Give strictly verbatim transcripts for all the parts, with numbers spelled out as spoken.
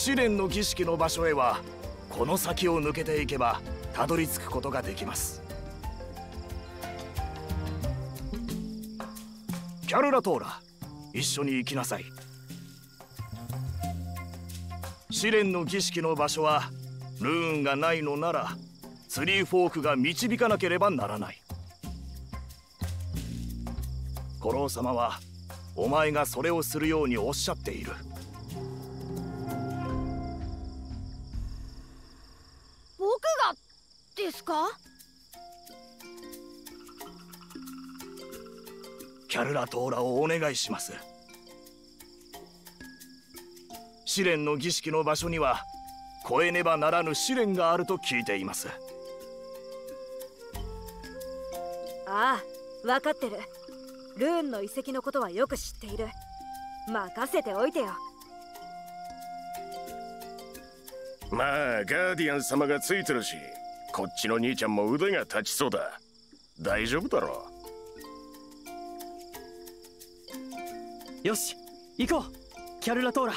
試練の儀式の場所へはこの先を抜けていけばたどり着くことができます。キャルラトーラ、一緒に行きなさい。試練の儀式の場所はルーンがないのならツリーフォークが導かなければならない。コロー様はお前がそれをするようにおっしゃっている。 僕がですか？ キャルラトーラをお願いします。試練の儀式の場所には越えねばならぬ試練があると聞いています。 ああ、分かってる。ルーンの遺跡のことはよく知っている。任せておいてよ。 まあガーディアン様がついてるし、こっちの兄ちゃんも腕が立ちそうだ。大丈夫だろう。よし、行こうキャルラトーラ。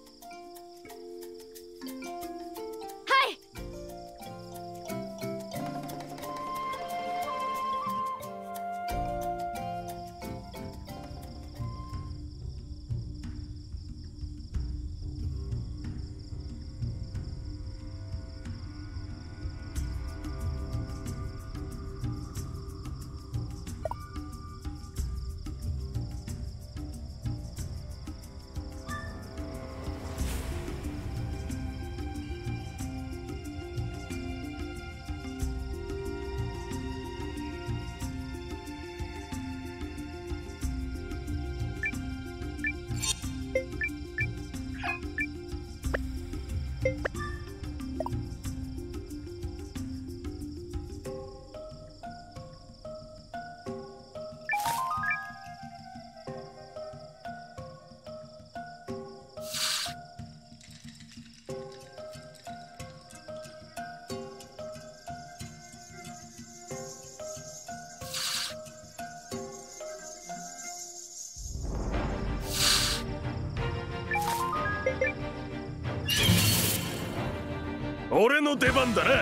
俺の出番だな。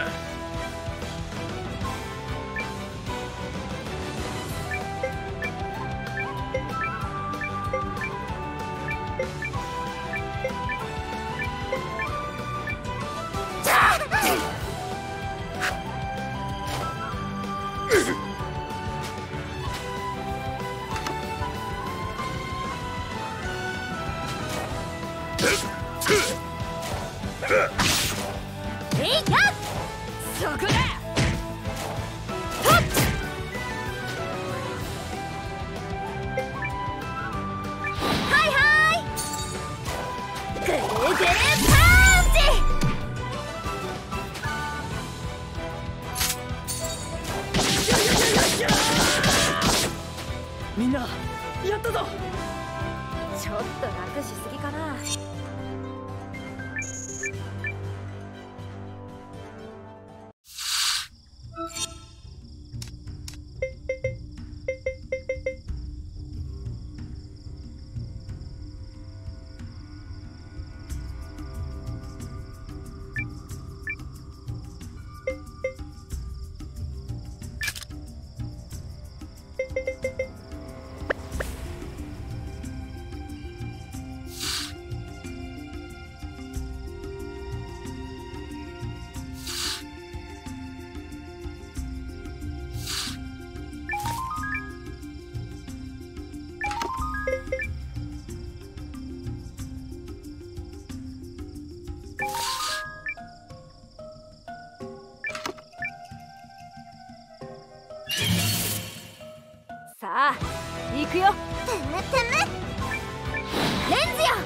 みんなやったぞ。 ちょっと楽しすぎかな。さあ行くよ。てむてむレンズよ。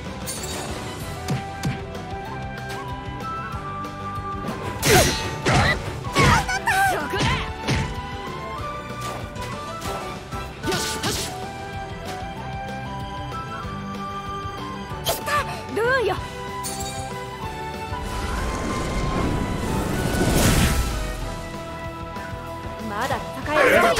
ルーンよ。まだ戦えるよ。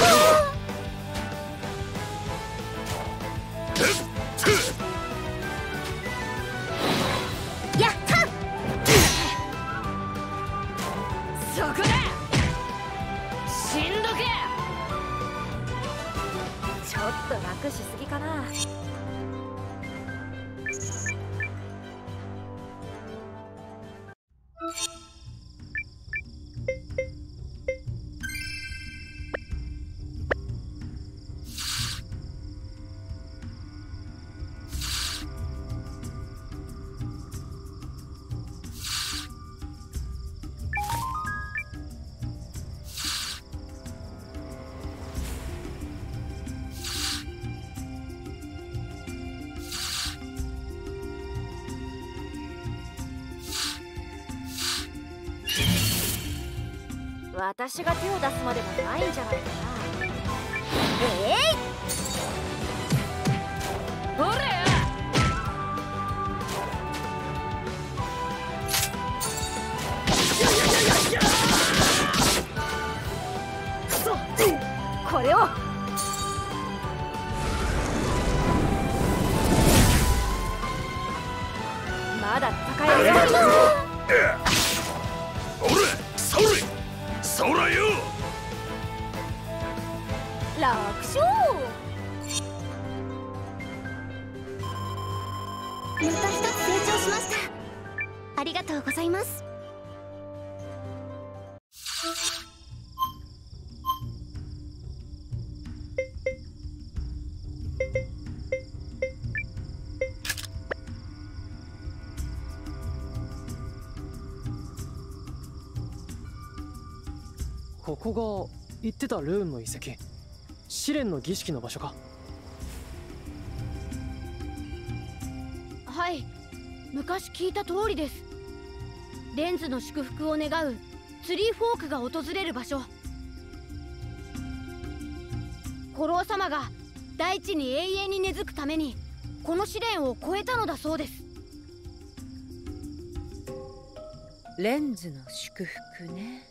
やった。 くしすぎかな。私が手を出すまでもないんじゃないかな。えい、ほれや。くそ、これをまだ戦えるよ。 おれ、それそらよ。 楽勝。 また一つ成長しました。ありがとうございます。 ここが言ってたルーンの遺跡、試練の儀式の場所か。 はい、昔聞いた通りです。レンズの祝福を願うツリーフォークが訪れる場所。古老様が大地に永遠に根付くためにこの試練を越えたのだそうです。 レンズの祝福ね。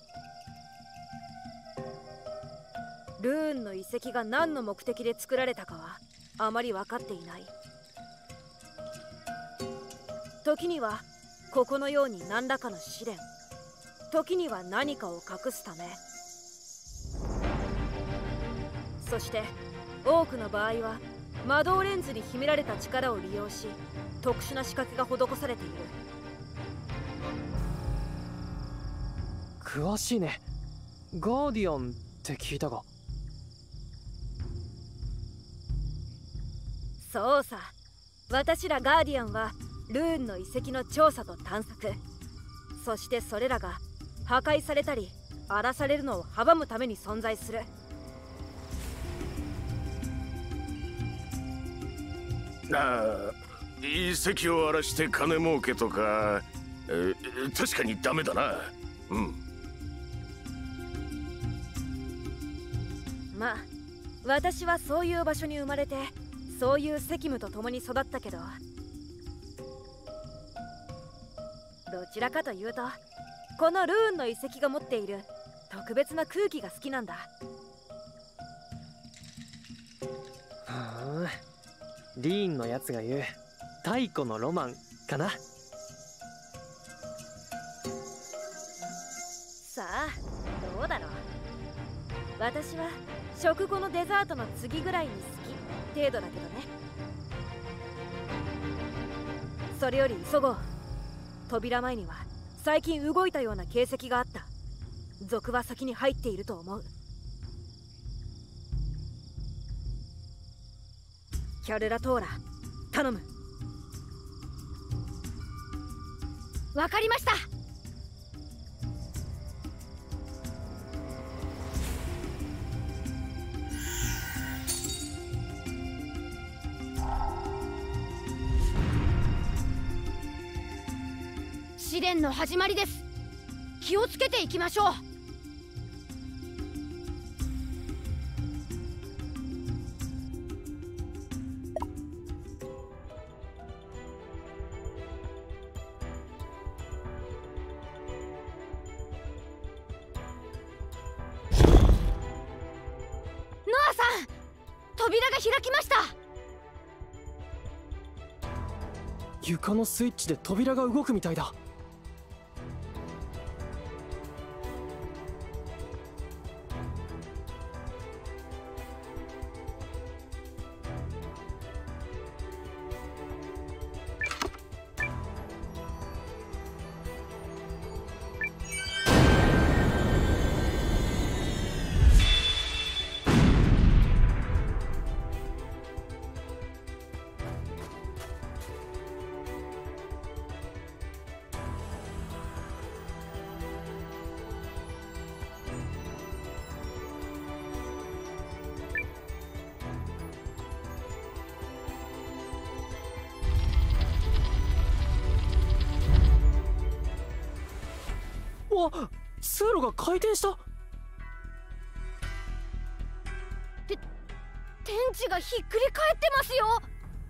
ルーンの遺跡が何の目的で作られたかはあまり分かっていない。時にはここのように何らかの試練、時には何かを隠すため、そして多くの場合は魔導レンズに秘められた力を利用し特殊な仕掛けが施されている。 詳しいね。ガーディアンって聞いたが。 そうさ、私らガーディアンはルーンの遺跡の調査と探索、そしてそれらが破壊されたり荒らされるのを阻むために存在する。 ああ、遺跡を荒らして金儲けとか、え確かにダメだな。うん。 まあ私はそういう場所に生まれてそういう責務と共に育ったけど、どちらかというとこのルーンの遺跡が持っている特別な空気が好きなんだ。 ふん、リーンのやつが言う太古のロマンかな。 さあどうだろう。私は食後のデザートの次ぐらいに好き程度だけどね。それより急ごう。扉前には最近動いたような形跡があった。賊は先に入っていると思う。キャルラトーラ、頼む。 わかりました。試練の始まりです。気をつけていきましょう。ノアさん、扉が開きました。 床のスイッチで扉が動くみたいだ。 わ、通路が回転した。 て天地がひっくり返ってますよ。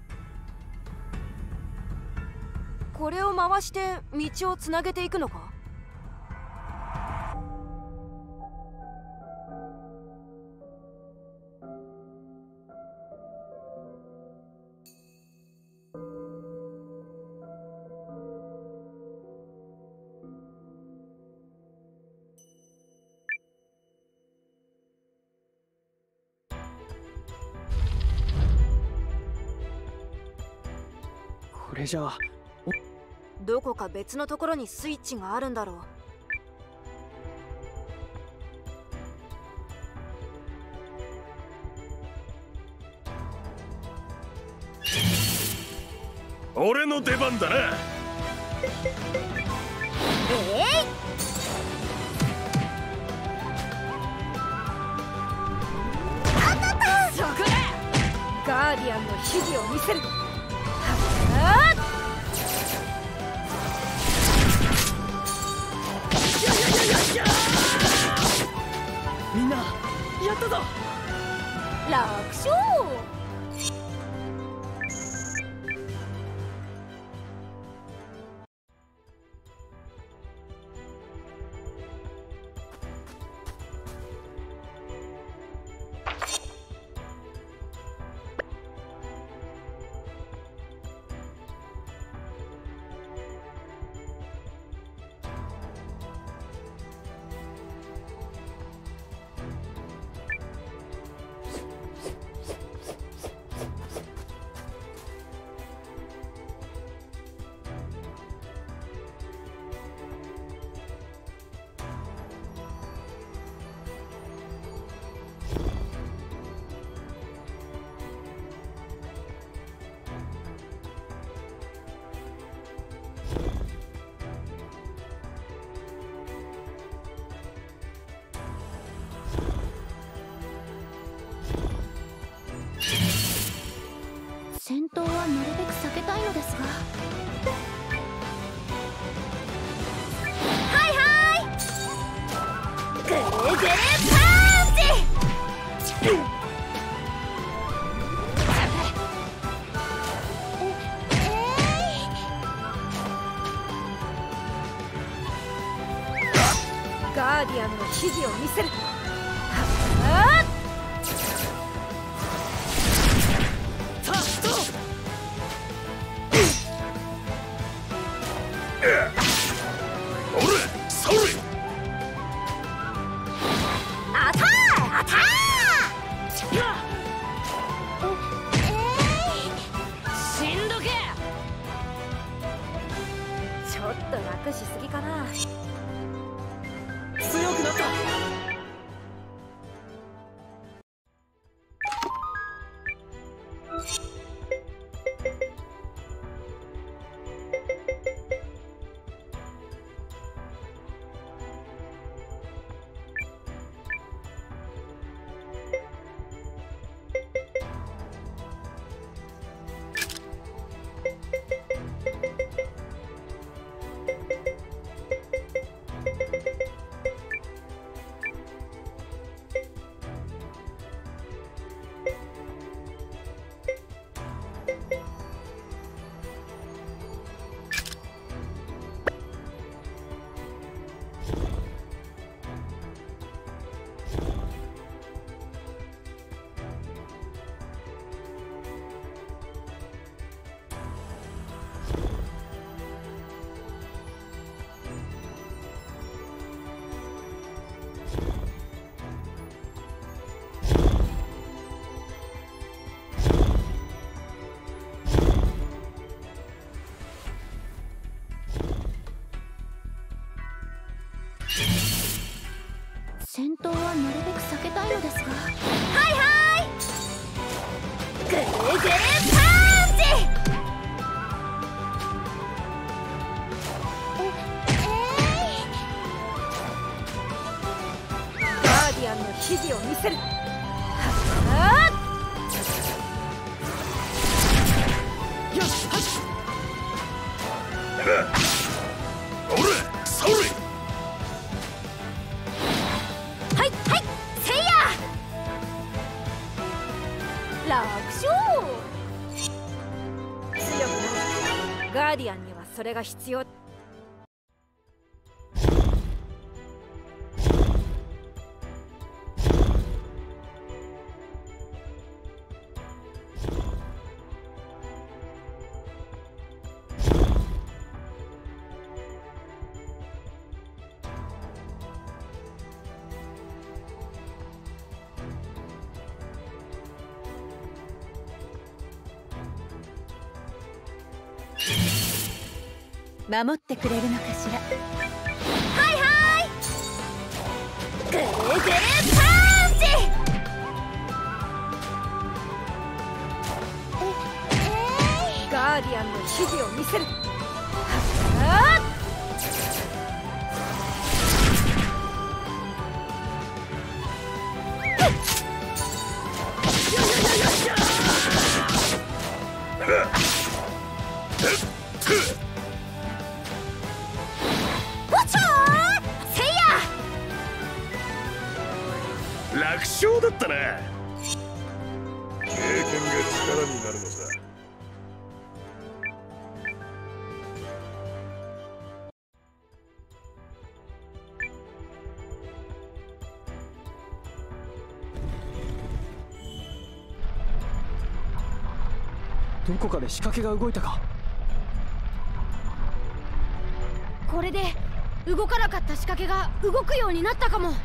これを回して道をつなげていくのか。 これじゃあどこか別のところにスイッチがあるんだろう。俺の出番だな。 えい、 あったった。そこだ。ガーディアンの秘技を見せる。はっ、 みんなやったぞ。 楽勝。 戦闘はなるべく避けたいのですが。 はいはい、ぐるぐるパンチ。 ガーディアンの秘技を見せる。はっ、ちょっと楽しすぎかな。 強くなった。 戦闘はなるべく避けたいのですが。 はいはい、ぐるぐるパンチ。 ガーディアンの秘技を見せる。はっ、 よし、はっ、 おら、それ。 しょう。 強くなるガーディアンにはそれが必要。 守ってくれるのかしら。 はいはい。グーグーパンチ。 ガーディアンの秘技を見せる。はっ楽勝だったな。 経験が力になるのさ。 どこかで仕掛けが動いたか。 これで動かなかった仕掛けが動くようになったかも。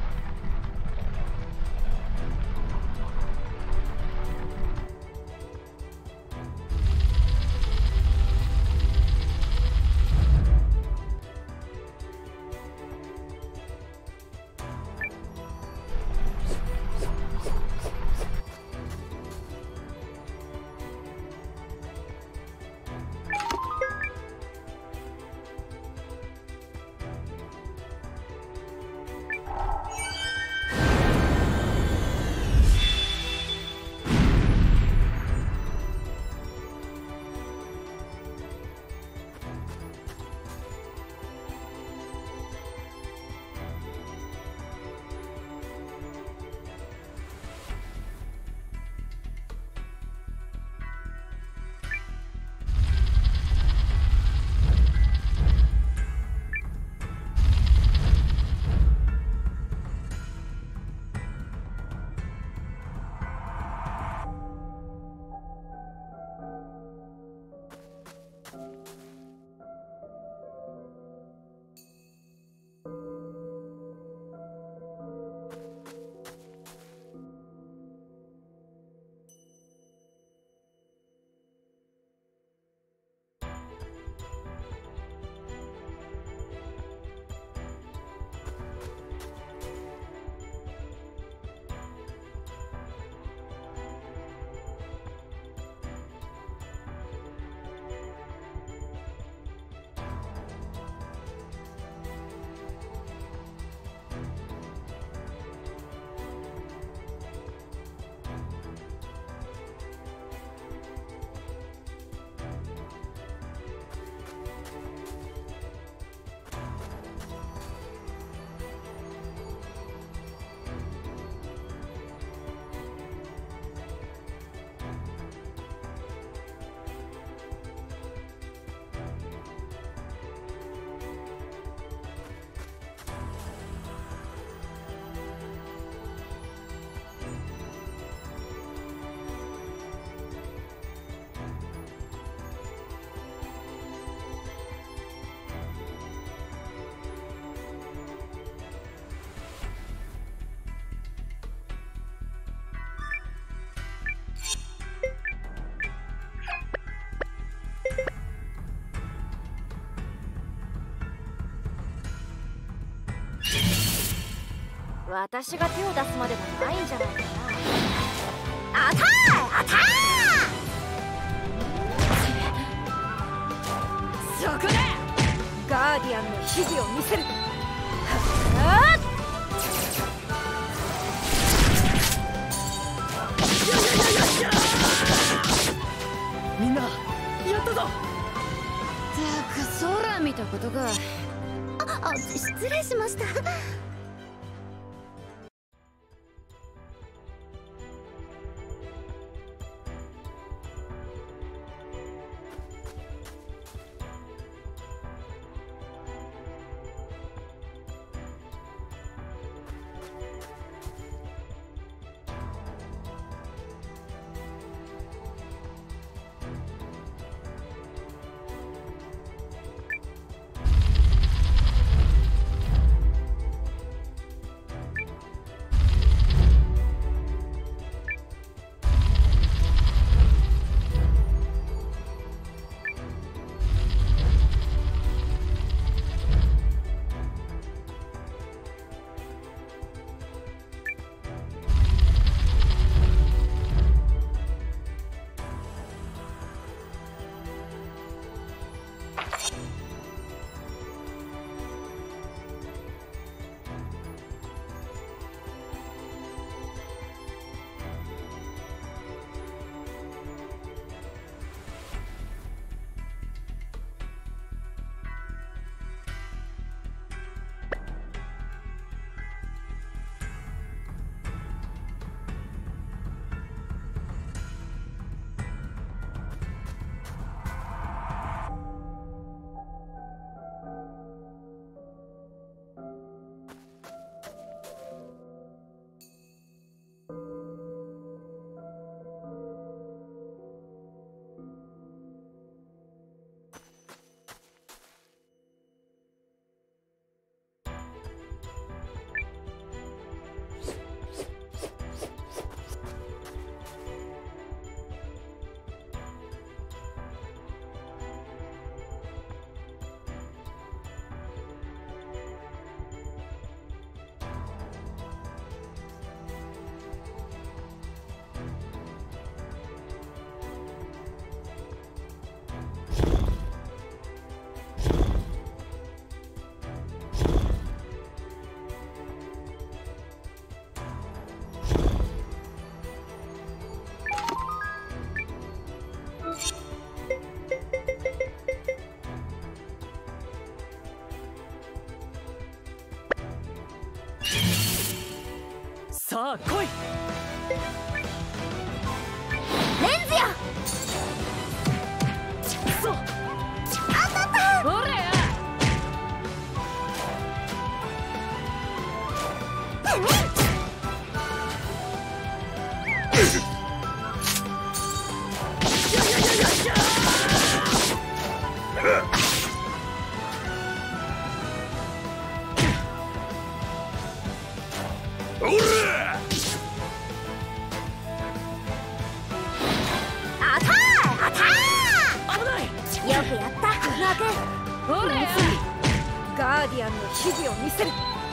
私が手を出すまでもないんじゃないかな。 アターアター。そこだ。 ガーディアンの秘技を見せる。はっみんなやったぞ。 たく空見たことか。 あ、あ、失礼しました。 さあ来い。 レンズよ。 そう。 あったった。 ほれや。 ガーディアンの秘技を見せる。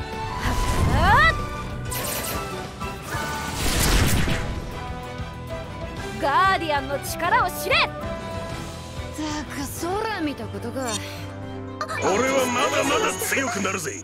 ガーディアンの力を知れ。 たく空見たことか。 俺はまだまだ強くなるぜ。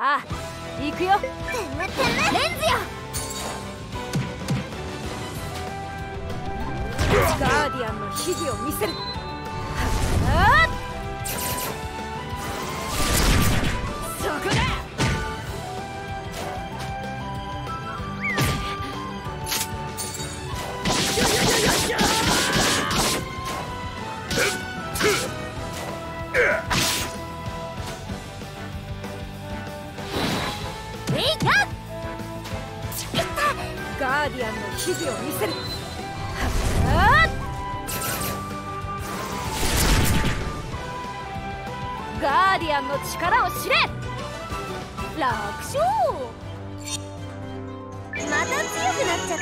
さあ行くよ。 てめてめレンズよ。 ガーディアンの秘技を見せる。はっそこだ。ガーディアンの秘技を見せる。はっガーディアンの力を知れ。楽勝。 また強くなっちゃった。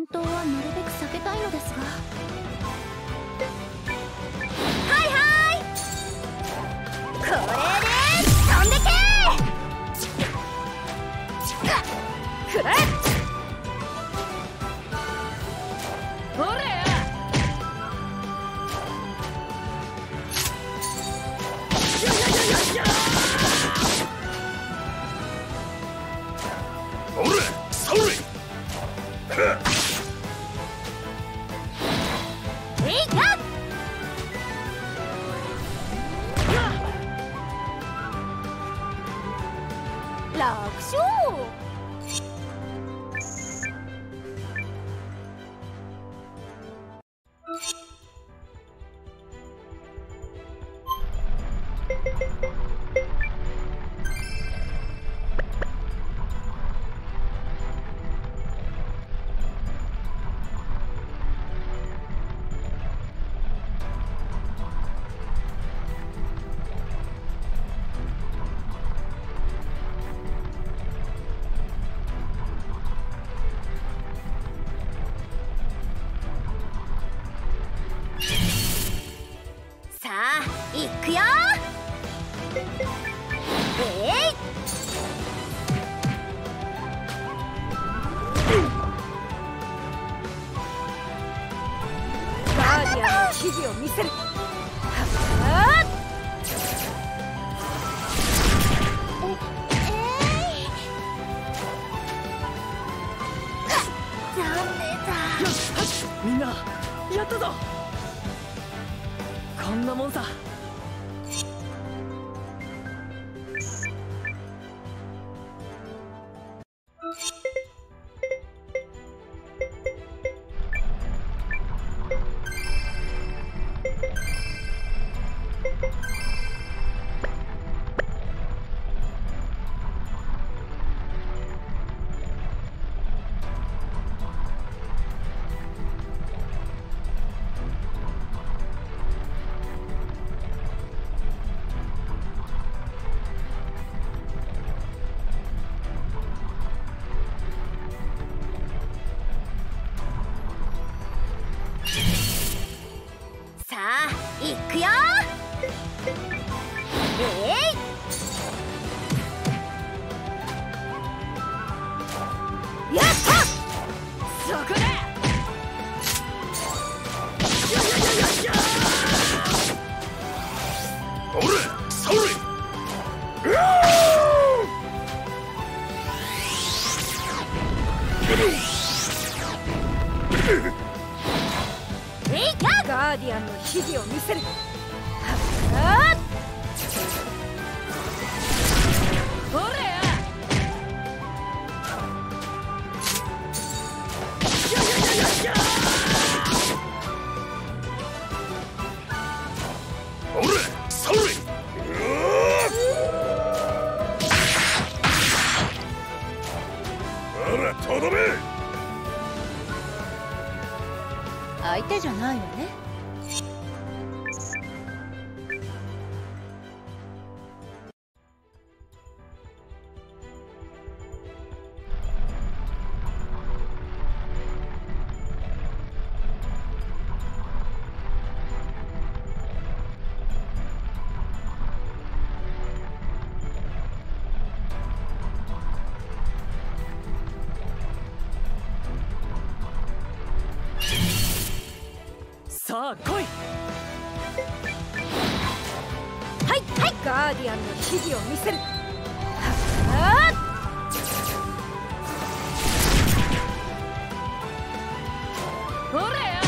当はなるべく避けたいのですが。 はいはい、これで飛んでけー。くらえ。ほれや。 おれそれ。 えいや。楽勝。いくよ。えい。ガーディアンの秘技を見せる。はっ。えい。ダメだ。 よし、みんなやったぞ。こんなもんさ。 いくよ。えい。やった。そこだ。 おれそれ。 ガーディアンの秘技を見せる。はっ。ほれや。 おれそれ。あらとどめ。 相手じゃないのね。 さあ来い。 はいはい、ガーディアンの秘技を見せる。はっ。ほれや。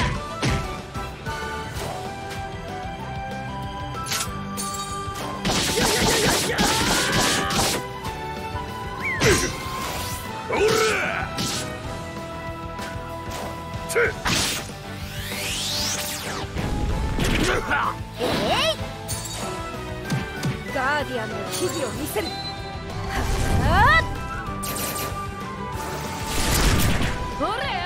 おれせ。 えい。ガーディアンの秘技を見せる。はっ。ほれや。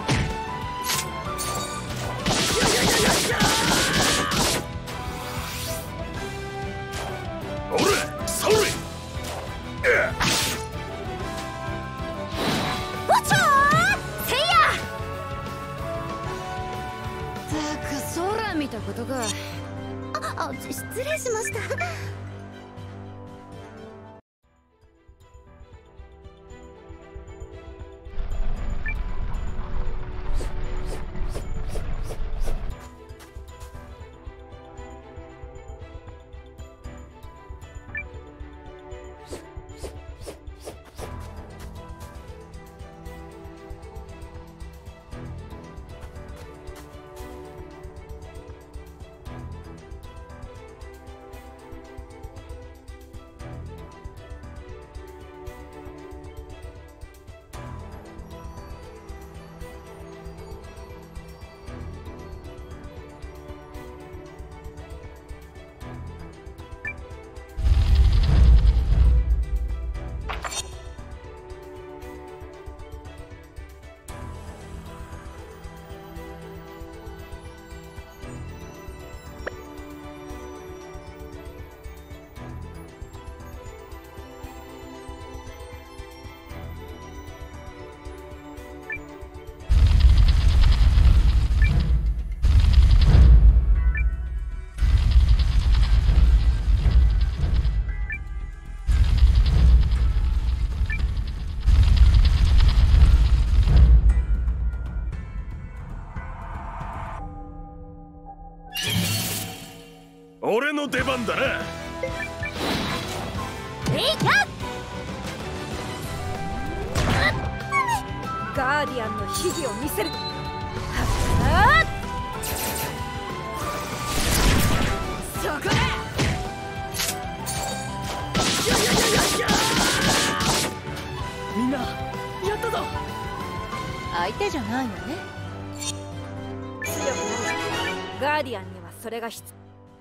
おれそれ。 おちょーせいや。 見たことか。 あ、あ、失礼しました。 俺の出番だな。 えいやガーディアンの秘技を見せる。はっそこだ。 みんなやったぞ。 相手じゃないのね。 強くなる。ガーディアンにはそれが必要。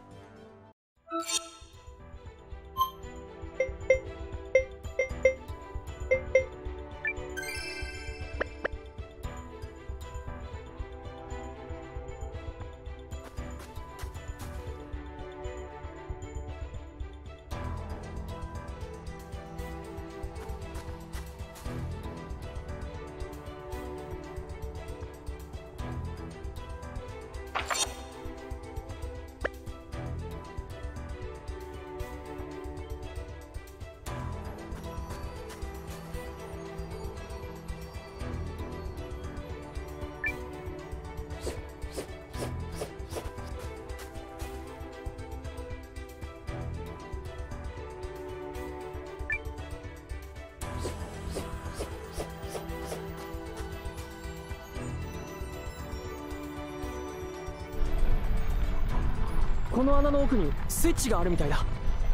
この穴の奥にスイッチがあるみたいだ。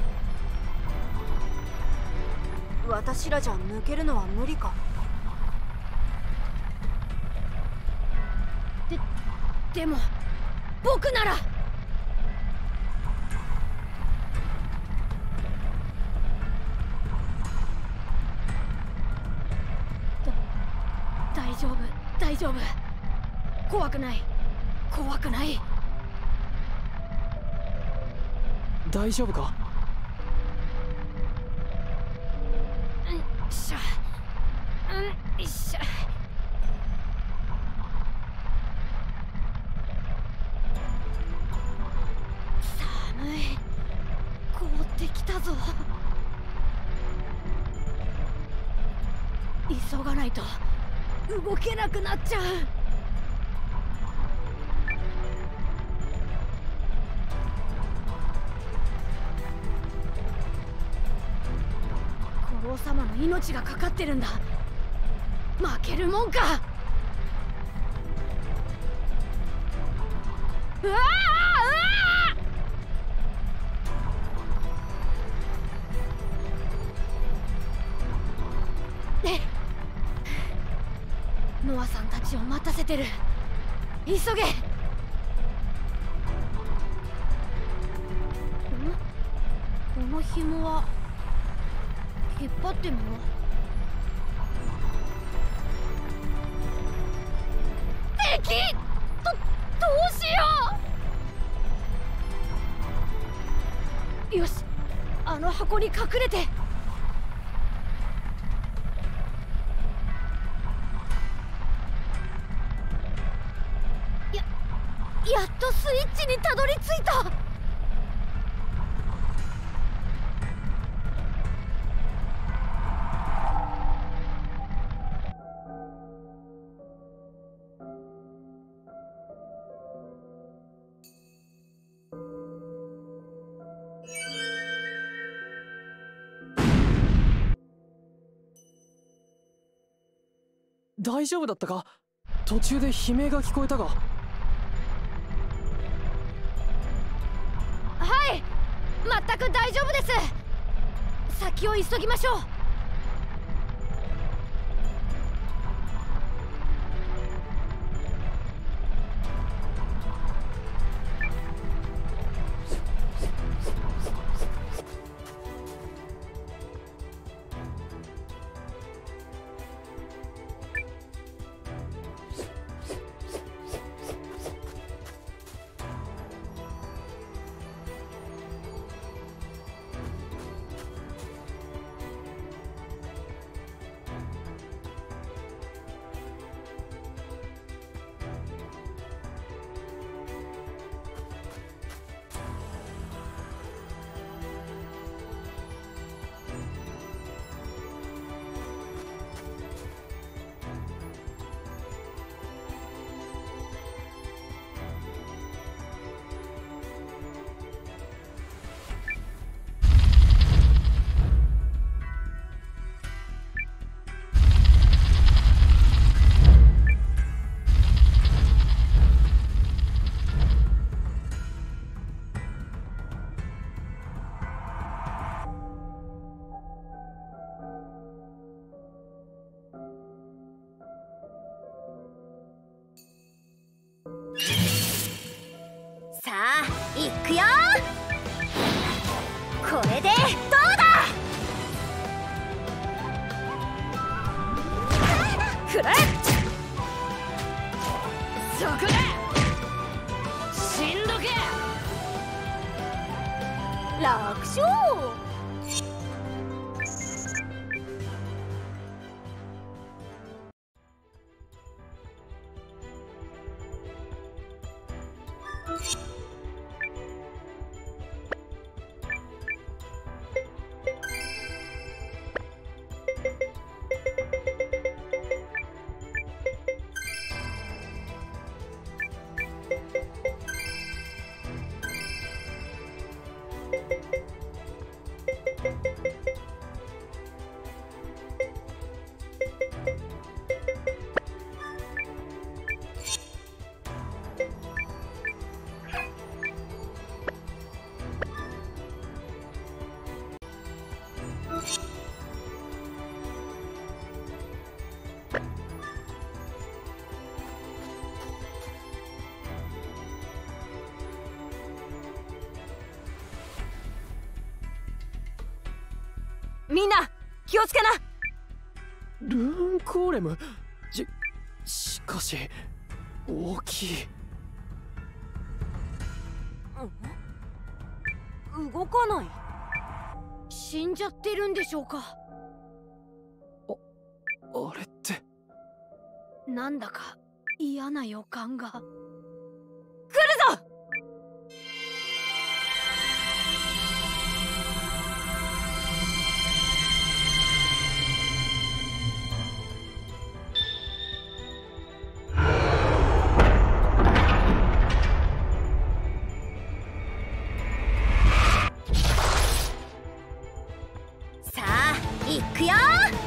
私らじゃ抜けるのは無理か。 ででも僕なら。だ大丈夫大丈夫。怖くない怖くない。 大丈夫か。 うんしゃうんしゃ。寒い。凍ってきたぞ。急がないと動けなくなっちゃう。王様の命がかかってるんだ。負けるもんか。うわあうわあ。ねノアさんたちを待たせてる。急げ。んこの紐は引っ張ってみよう。敵！ど、どうしよう。よし、あの箱に隠れて。や、 やっとスイッチにたどり着いた。 大丈夫だったか？途中で悲鳴が聞こえたが。 はい、全く大丈夫です。先を急ぎましょう。さあ行くよ。これでどうだ。くらえ。そこだ。死んどけ。楽勝。みんな気をつけな。 ルーンコーレム。ししかし大きい。 動かない。 死んじゃってるんでしょうか。 ああれってなんだか嫌な予感が。来るぞ。 行くよ。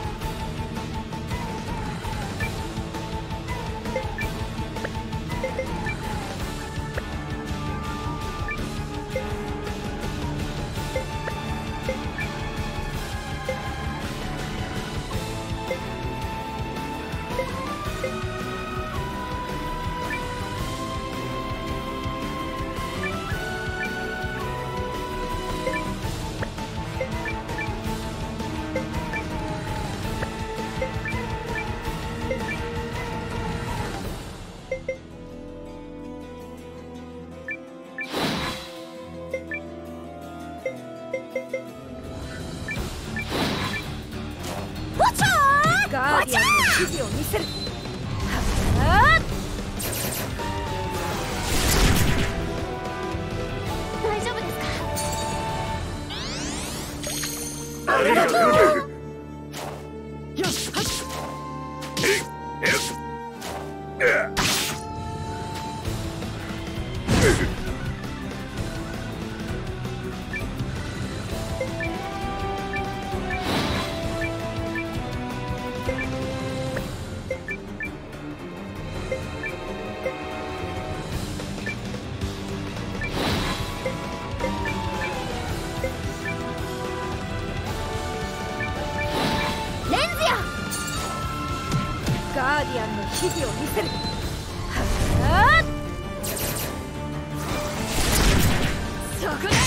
ガーディアンの指示を見せる。はっ秘技を見せる。はっ、そこだ。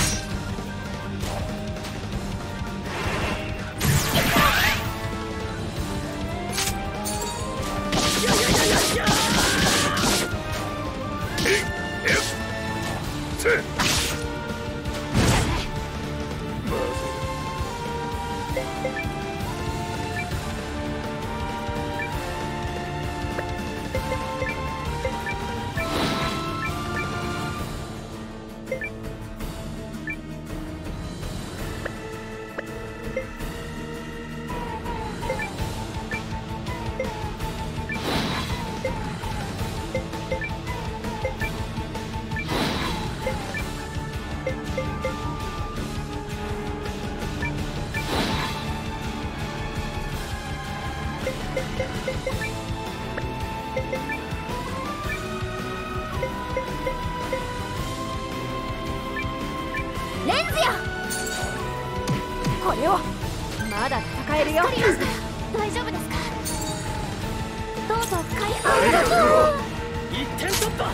レンズや、これをまだ戦えるよ。 大丈夫ですか？どうぞ回復。 ありがとう。一点突破。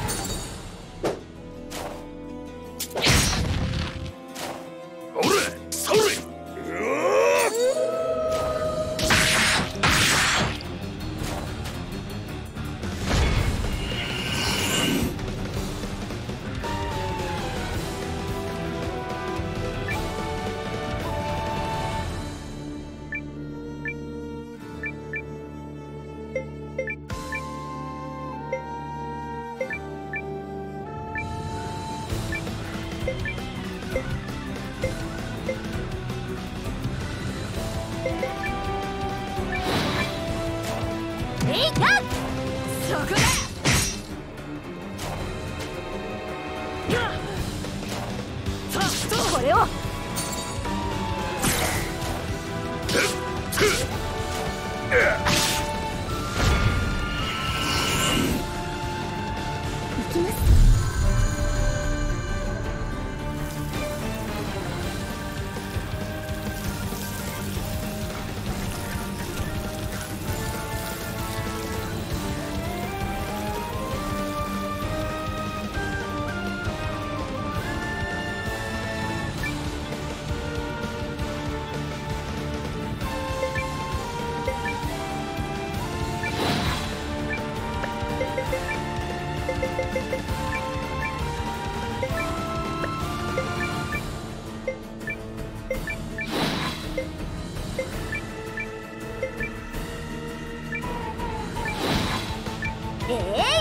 おれそれ。 これを行きます。 えい、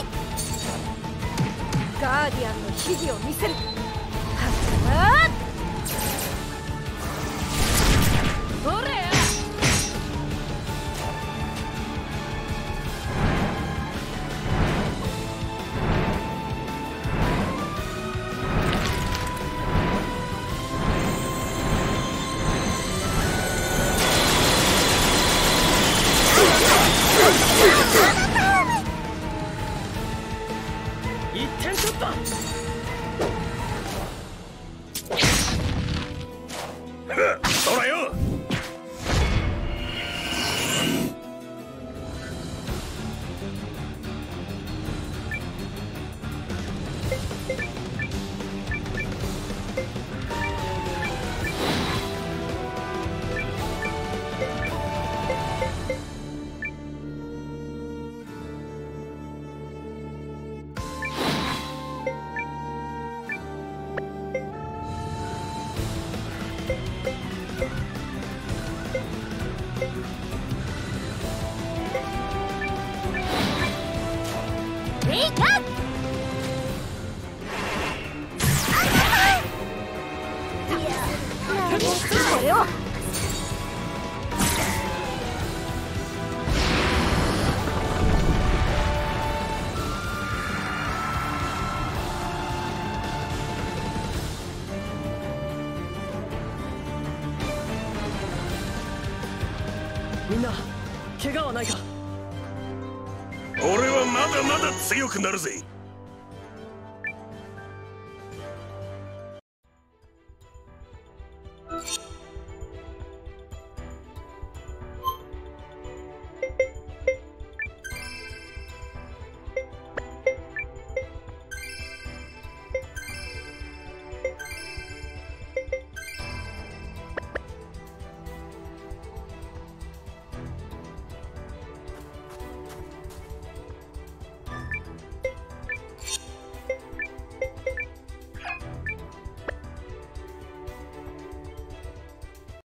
ガーディアンの秘技を見せる。はっ、ほれや。 一点突破。 そらよ。 これをみんな怪我はないか？ 俺はまだまだ強くなるぜ。